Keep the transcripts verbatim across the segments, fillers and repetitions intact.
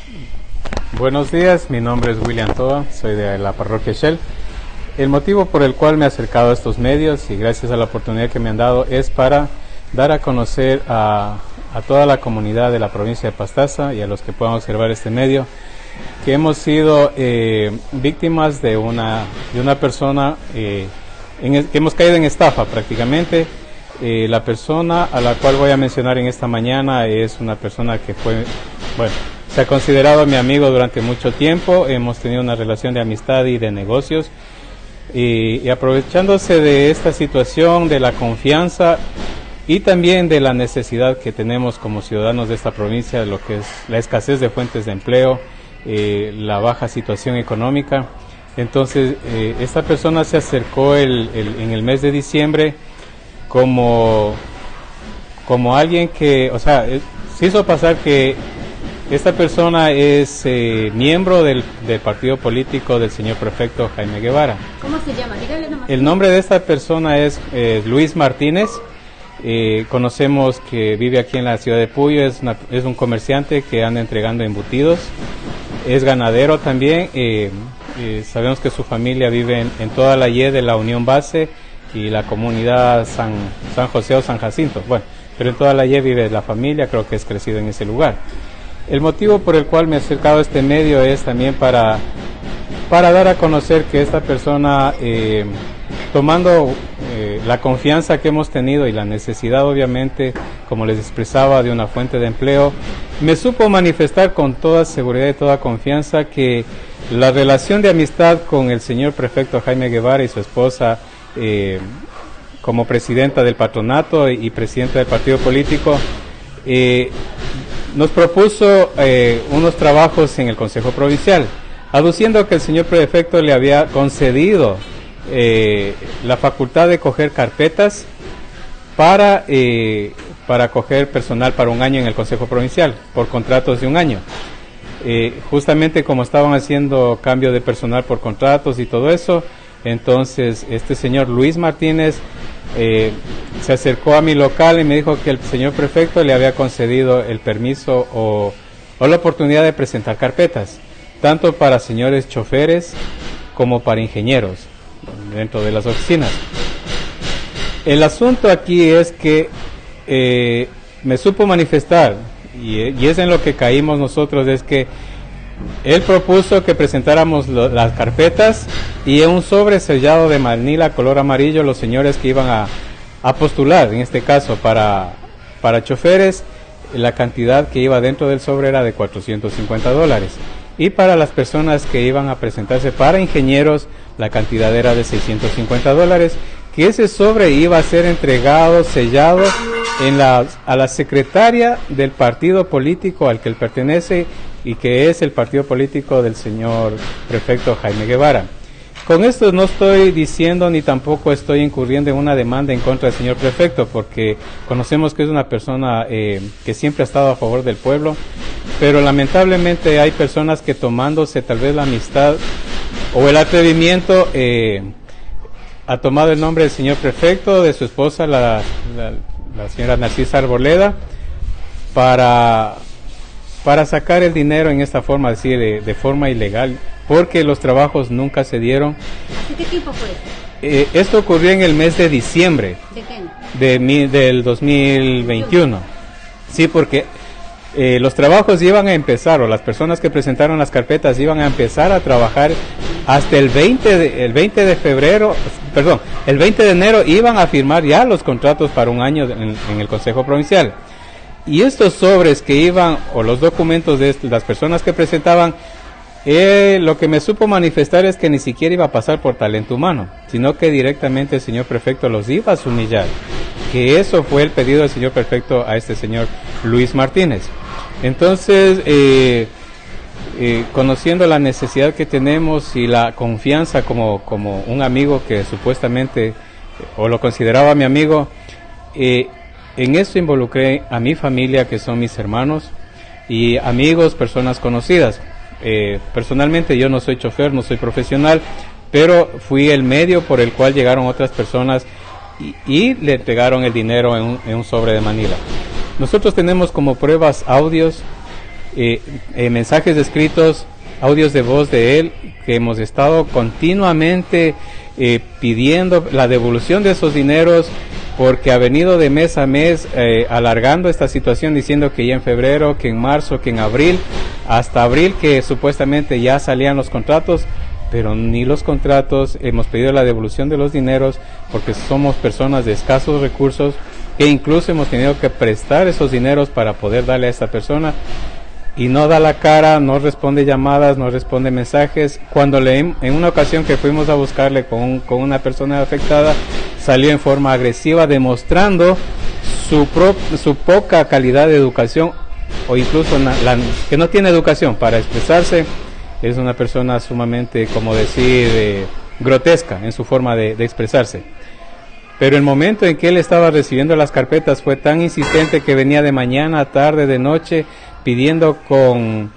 Buenos días, mi nombre es William Toa, soy de la parroquia Shell. El motivo por el cual me he acercado a estos medios y gracias a la oportunidad que me han dado es para dar a conocer a, a toda la comunidad de la provincia de Pastaza y a los que puedan observar este medio que hemos sido eh, víctimas de una, de una persona eh, en, que hemos caído en estafa prácticamente. Eh, la persona a la cual voy a mencionar en esta mañana es una persona que fue, bueno, se ha considerado mi amigo durante mucho tiempo, hemos tenido una relación de amistad y de negocios. Y, y aprovechándose de esta situación, de la confianza y también de la necesidad que tenemos como ciudadanos de esta provincia, de lo que es la escasez de fuentes de empleo, eh, la baja situación económica. Entonces, eh, esta persona se acercó el, el, en el mes de diciembre como, como alguien que, o sea, eh, se hizo pasar que esta persona es eh, miembro del, del partido político del señor prefecto Jaime Guevara. ¿Cómo se llama? Dígale nomás. El nombre de esta persona es eh, Luis Martínez. Eh, conocemos que vive aquí en la ciudad de Puyo, es, una, es un comerciante que anda entregando embutidos, es ganadero también. Eh, eh, sabemos que su familia vive en, en toda la Y de la Unión Base y la comunidad San, San José o San Jacinto. Bueno, pero en toda la Y vive la familia, creo que es crecido en ese lugar. El motivo por el cual me he acercado a este medio es también para, para dar a conocer que esta persona, eh, tomando eh, la confianza que hemos tenido y la necesidad obviamente, como les expresaba, de una fuente de empleo, me supo manifestar con toda seguridad y toda confianza que la relación de amistad con el señor prefecto Jaime Guevara y su esposa, eh, como presidenta del patronato y presidenta del partido político, eh, nos propuso eh, unos trabajos en el Consejo Provincial, aduciendo que el señor prefecto le había concedido eh, la facultad de coger carpetas para, eh, para coger personal para un año en el Consejo Provincial, por contratos de un año. Eh, justamente como estaban haciendo cambio de personal por contratos y todo eso, entonces este señor Luis Martínez Eh, se acercó a mi local y me dijo que el señor prefecto le había concedido el permiso o, o la oportunidad de presentar carpetas, tanto para señores choferes como para ingenieros dentro de las oficinas. El asunto aquí es que eh, me supo manifestar, y, y es en lo que caímos nosotros, es que él propuso que presentáramos lo, las carpetas y en un sobre sellado de Manila color amarillo los señores que iban a, a postular, en este caso para, para choferes, la cantidad que iba dentro del sobre era de cuatrocientos cincuenta dólares y para las personas que iban a presentarse para ingenieros la cantidad era de seiscientos cincuenta dólares, que ese sobre iba a ser entregado, sellado en la, a la secretaria del partido político al que él pertenece y que es el partido político del señor prefecto Jaime Guevara. Con esto no estoy diciendo ni tampoco estoy incurriendo en una demanda en contra del señor prefecto, porque conocemos que es una persona eh, que siempre ha estado a favor del pueblo, pero lamentablemente hay personas que tomándose tal vez la amistad o el atrevimiento, eh, ha tomado el nombre del señor prefecto, de su esposa, la, la, la señora Narcisa Arboleda, para... para sacar el dinero en esta forma, así de, de forma ilegal, porque los trabajos nunca se dieron. ¿De qué tiempo fue esto? Eh, esto ocurrió en el mes de diciembre ¿De qué? de mi, del dos mil veintiuno. Sí, porque eh, los trabajos iban a empezar, o las personas que presentaron las carpetas iban a empezar a trabajar hasta el veinte de, el veinte de febrero, perdón, el veinte de enero iban a firmar ya los contratos para un año en, en el Consejo Provincial. Y estos sobres que iban, o los documentos de las personas que presentaban, eh, lo que me supo manifestar es que ni siquiera iba a pasar por talento humano, sino que directamente el señor prefecto los iba a humillar. Que eso fue el pedido del señor prefecto a este señor Luis Martínez. Entonces, eh, eh, conociendo la necesidad que tenemos y la confianza como, como un amigo que supuestamente, o lo consideraba mi amigo, eh, en esto involucré a mi familia, que son mis hermanos, y amigos, personas conocidas. Eh, personalmente yo no soy chofer, no soy profesional, pero fui el medio por el cual llegaron otras personas y, y le entregaron el dinero en un, en un sobre de Manila. Nosotros tenemos como pruebas audios eh, eh, mensajes escritos, audios de voz de él, que hemos estado continuamente eh, pidiendo la devolución de esos dineros, porque ha venido de mes a mes eh, alargando esta situación, diciendo que ya en febrero, que en marzo, que en abril, hasta abril que supuestamente ya salían los contratos, pero ni los contratos. Hemos pedido la devolución de los dineros porque somos personas de escasos recursos, que incluso hemos tenido que prestar esos dineros para poder darle a esta persona, y no da la cara, no responde llamadas, no responde mensajes. Cuando le, en una ocasión que fuimos a buscarle con, con una persona afectada, salió en forma agresiva, demostrando su, pro, su poca calidad de educación, o incluso la, la, que no tiene educación para expresarse. Es una persona sumamente, como decir, eh, grotesca en su forma de, de expresarse. Pero el momento en que él estaba recibiendo las carpetas fue tan insistente que venía de mañana, tarde, de noche, pidiendo con,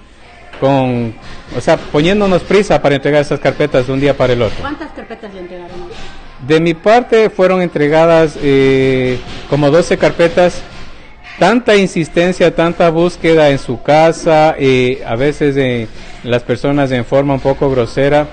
con, o sea, poniéndonos prisa para entregar esas carpetas de un día para el otro. ¿Cuántas carpetas le entregaron? De mi parte fueron entregadas eh, como doce carpetas. Tanta insistencia, tanta búsqueda en su casa, eh, a veces eh, las personas en forma un poco grosera,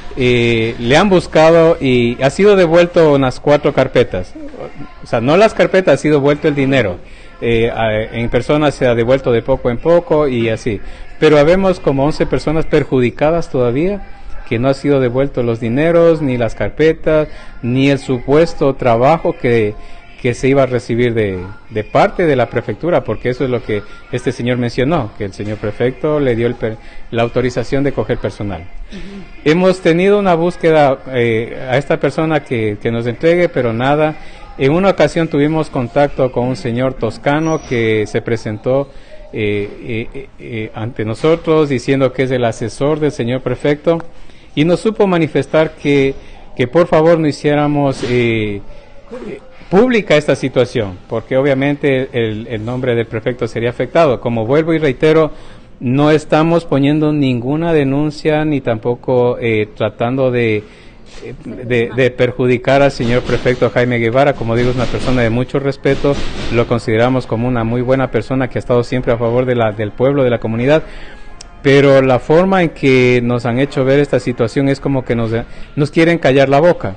eh, le han buscado y ha sido devuelto unas cuatro carpetas. O sea, no las carpetas, ha sido devuelto el dinero. Eh, a, en persona se ha devuelto de poco en poco y así. Pero habemos como once personas perjudicadas todavía, que no ha sido devuelto los dineros, ni las carpetas, ni el supuesto trabajo que... que se iba a recibir de, de parte de la prefectura, porque eso es lo que este señor mencionó, que el señor prefecto le dio el per, la autorización de coger personal. Uh-huh. Hemos tenido una búsqueda eh, a esta persona que, que nos entregue, pero nada. En una ocasión tuvimos contacto con un señor toscano que se presentó eh, eh, eh, ante nosotros diciendo que es el asesor del señor prefecto, y nos supo manifestar que, que por favor no hiciéramos eh, eh, pública esta situación, porque obviamente el, el nombre del prefecto sería afectado. Como vuelvo y reitero, no estamos poniendo ninguna denuncia ni tampoco eh, tratando de, de, de perjudicar al señor prefecto Jaime Guevara. Como digo, es una persona de mucho respeto, lo consideramos como una muy buena persona que ha estado siempre a favor de la, del pueblo, de la comunidad, pero la forma en que nos han hecho ver esta situación es como que nos, nos quieren callar la boca.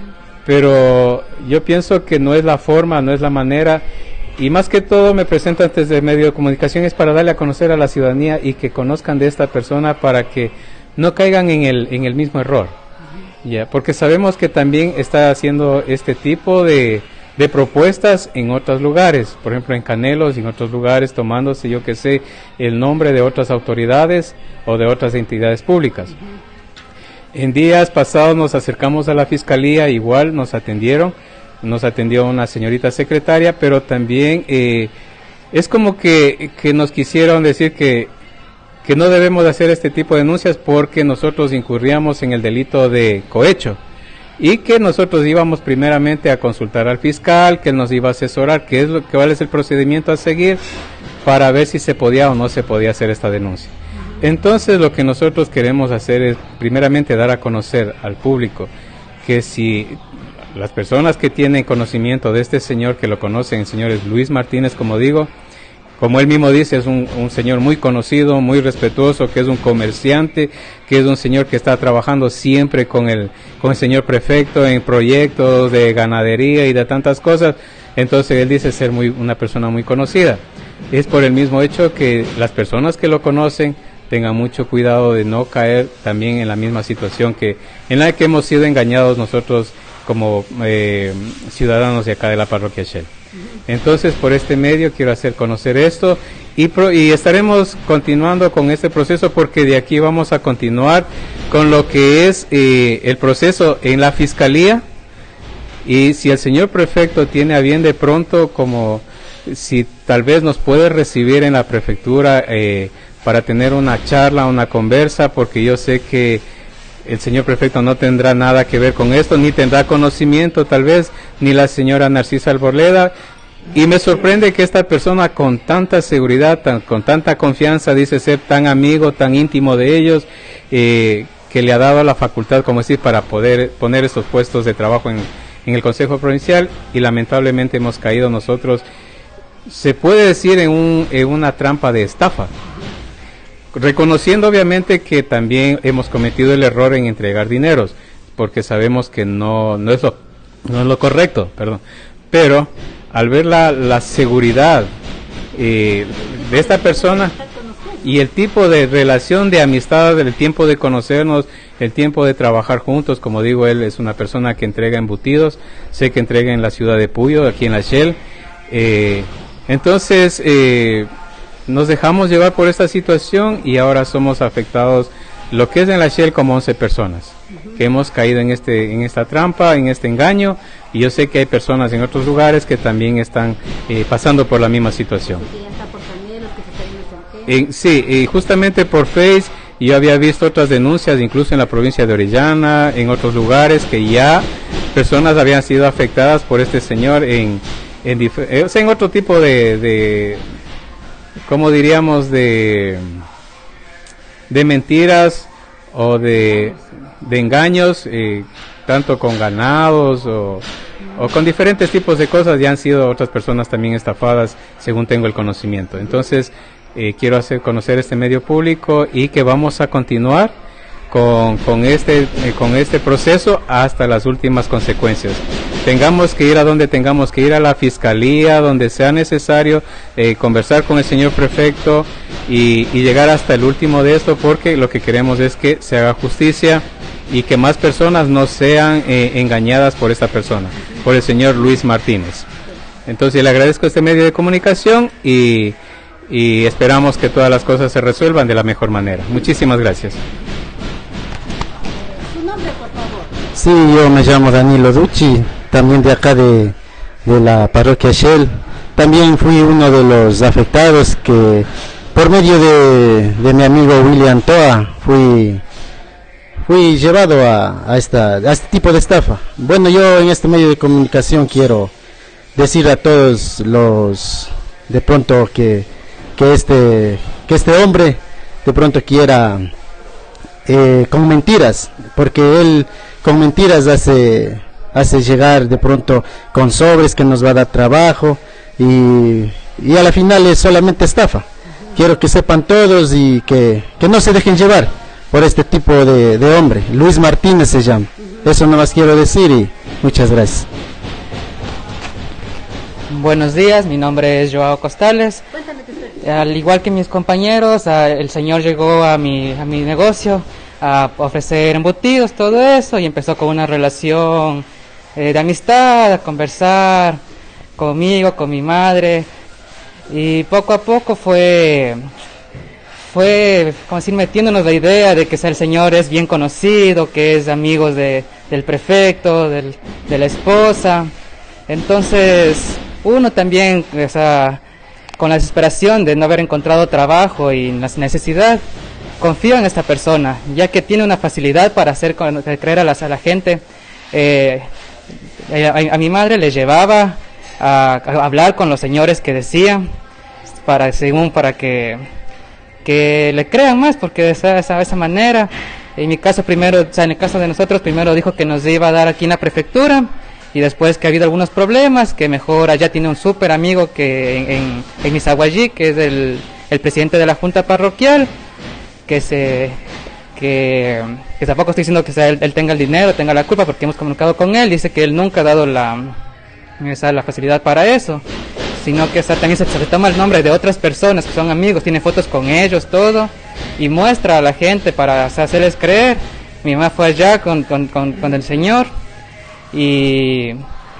Pero yo pienso que no es la forma, no es la manera, y más que todo me presento antes de medio de comunicación es para darle a conocer a la ciudadanía y que conozcan de esta persona para que no caigan en el, en el mismo error. Uh-huh. Ya, porque sabemos que también está haciendo este tipo de, de propuestas en otros lugares, por ejemplo en Canelos y en otros lugares, tomándose, yo que sé, el nombre de otras autoridades o de otras entidades públicas. Uh-huh. En días pasados nos acercamos a la fiscalía, igual nos atendieron, nos atendió una señorita secretaria, pero también eh, es como que, que nos quisieron decir que, que no debemos hacer este tipo de denuncias porque nosotros incurríamos en el delito de cohecho, y que nosotros íbamos primeramente a consultar al fiscal, que él nos iba a asesorar qué es lo, cuál es el procedimiento a seguir para ver si se podía o no se podía hacer esta denuncia. Entonces lo que nosotros queremos hacer es primeramente dar a conocer al público que si las personas que tienen conocimiento de este señor, que lo conocen, el señor es Luis Martínez, como digo, como él mismo dice, es un, un señor muy conocido, muy respetuoso, que es un comerciante, que es un señor que está trabajando siempre con el, con el señor prefecto en proyectos de ganadería y de tantas cosas. Entonces él dice ser muy, una persona muy conocida. Es por el mismo hecho que las personas que lo conocen tengan mucho cuidado de no caer también en la misma situación que en la que hemos sido engañados nosotros como eh, ciudadanos de acá de la parroquia Shell. Entonces, por este medio quiero hacer conocer esto y, pro, y estaremos continuando con este proceso, porque de aquí vamos a continuar con lo que es eh, el proceso en la fiscalía, y si el señor prefecto tiene a bien de pronto, como si tal vez nos puede recibir en la prefectura eh, para tener una charla, una conversa, porque yo sé que el señor prefecto no tendrá nada que ver con esto, ni tendrá conocimiento tal vez, ni la señora Narcisa Arboleda, y me sorprende que esta persona con tanta seguridad, tan, con tanta confianza, dice ser tan amigo, tan íntimo de ellos, eh, que le ha dado la facultad, como decir, para poder poner estos puestos de trabajo en, en el Consejo Provincial, y lamentablemente hemos caído nosotros, se puede decir, en, un, en una trampa de estafa. reconociendo obviamente que también hemos cometido el error en entregar dineros, porque sabemos que no, no es lo, no es lo correcto, perdón. Pero al ver la, la seguridad eh, de esta persona y el tipo de relación de amistad, el tiempo de conocernos, el tiempo de trabajar juntos, como digo, él es una persona que entrega embutidos, sé que entrega en la ciudad de Puyo, aquí en la Shell, eh, entonces eh, nos dejamos llevar por esta situación y ahora somos afectados, lo que es en la Shell, como once personas, que hemos caído en este en esta trampa, en este engaño, y yo sé que hay personas en otros lugares que también están eh, pasando por la misma situación. En, sí, y justamente por Face yo había visto otras denuncias, incluso en la provincia de Orellana, en otros lugares, que ya personas habían sido afectadas por este señor en en, dif- o sea, en otro tipo de, de ¿cómo diríamos? de de mentiras o de, de engaños, eh, tanto con ganados o, o con diferentes tipos de cosas. Ya han sido otras personas también estafadas, según tengo el conocimiento. Entonces eh, quiero hacer conocer este medio público y que vamos a continuar con, con este eh, con este proceso hasta las últimas consecuencias. Tengamos que ir a donde tengamos que ir, a la fiscalía, donde sea necesario, eh, conversar con el señor prefecto y, y llegar hasta el último de esto, porque lo que queremos es que se haga justicia y que más personas no sean eh, engañadas por esta persona, por el señor Luis Martínez. Entonces le agradezco este medio de comunicación y, y esperamos que todas las cosas se resuelvan de la mejor manera. Muchísimas gracias. Su nombre, por favor. Sí, yo me llamo Danilo Ducci, también de acá de, de la parroquia Shell. También fui uno de los afectados que por medio de, de mi amigo William Toa fui, fui llevado a, a, esta, a este tipo de estafa. Bueno, yo en este medio de comunicación quiero decir a todos los de pronto que, que, este, que este hombre de pronto quiera eh, con mentiras, porque él con mentiras hace, hace llegar de pronto con sobres que nos va a dar trabajo y, y a la final es solamente estafa. Quiero que sepan todos y que, que no se dejen llevar por este tipo de, de hombre. Luis Martínez se llama. Eso nomás quiero decir y muchas gracias. Buenos días, mi nombre es Joao Costales. Cuéntame tu historia. Al igual que mis compañeros, a- el señor llegó a mi, a mi negocio a ofrecer embutidos, todo eso, y empezó con una relación eh, de amistad, a conversar conmigo, con mi madre, y poco a poco fue, fue, como decir, metiéndonos la idea de que el señor es bien conocido, que es amigo de, del prefecto, del, de la esposa. Entonces, uno también, o sea, con la desesperación de no haber encontrado trabajo y la necesidad, confío en esta persona, ya que tiene una facilidad para hacer con- creer a, las, a la gente. Eh, a, a mi madre le llevaba a, a hablar con los señores que decían, para, según para que, que le crean más, porque de esa, esa, esa manera, en mi caso primero, o sea, en el caso de nosotros, primero dijo que nos iba a dar aquí en la prefectura, y después que ha habido algunos problemas, que mejor allá tiene un súper amigo que en, en, en Misaguayí, que es el, el presidente de la junta parroquial, que se que, que tampoco estoy diciendo que sea él, él tenga el dinero, tenga la culpa, porque hemos comunicado con él, dice que él nunca ha dado la, esa, la facilidad para eso, sino que esa, también se, se toma el nombre de otras personas que son amigos, tiene fotos con ellos, todo, y muestra a la gente para, o sea, hacerles creer. Mi mamá fue allá con, con, con, con el señor y,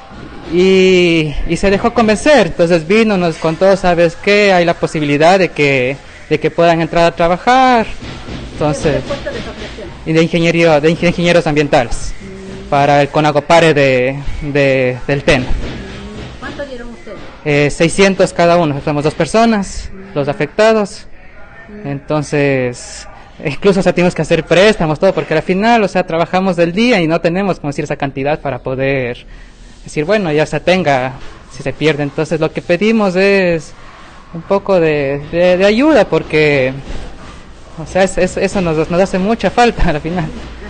y, y se dejó convencer. Entonces vino, nos contó, ¿sabes qué? Hay la posibilidad de que, de que puedan entrar a trabajar. Entonces, ¿Qué puesto les ofreció? y de ingeniería, de ingen- ingenieros ambientales para el Conagopare de, de, del T E N. ¿Cuánto dieron ustedes? Eh, seiscientos cada uno, somos dos personas, los afectados. Entonces, incluso, o sea, tenemos que hacer préstamos, todo, porque al final, o sea, trabajamos del día y no tenemos, como decir, esa cantidad para poder decir, bueno, ya se tenga, si se pierde. Entonces, lo que pedimos es un poco de, de, de ayuda, porque, o sea, es, es- eso nos, nos hace mucha falta al final.